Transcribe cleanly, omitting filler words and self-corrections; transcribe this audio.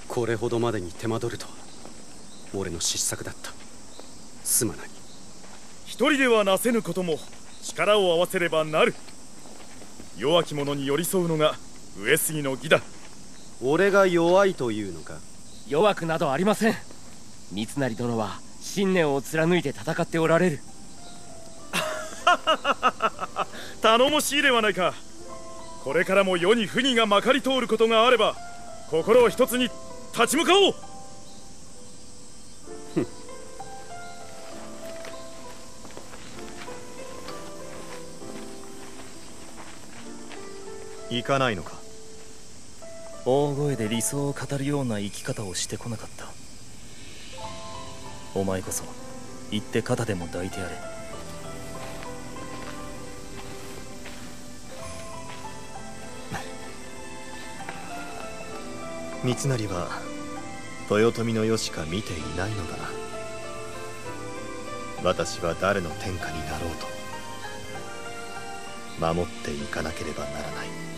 これほどまでに手間取るとは俺の失策だった。すまない。 一人ではなせぬことも力を合わせればなる。弱き者に寄り添うのが上杉の義だ。 俺が弱いというのか？ 弱くなどありません。三成殿は信念を貫いて戦っておられる。 頼もしいではないか。これからも世に不義がまかり通ることがあれば心を一つに立ち向かおう。 行かないのか？ 大声で理想を語るような生き方をしてこなかった。お前こそ行って肩でも抱いてやれ。 三成は豊臣の世しか見ていないのだな。私は誰の天下になろうと守っていかなければならない。